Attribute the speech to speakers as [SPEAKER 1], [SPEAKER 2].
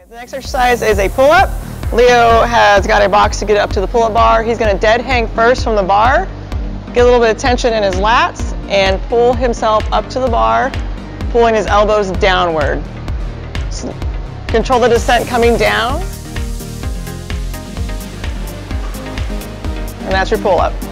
[SPEAKER 1] The next exercise is a pull-up. Leo has got a box to get up to the pull-up bar. He's going to dead hang first from the bar, get a little bit of tension in his lats, and pull himself up to the bar, pulling his elbows downward. So control the descent coming down. And that's your pull-up.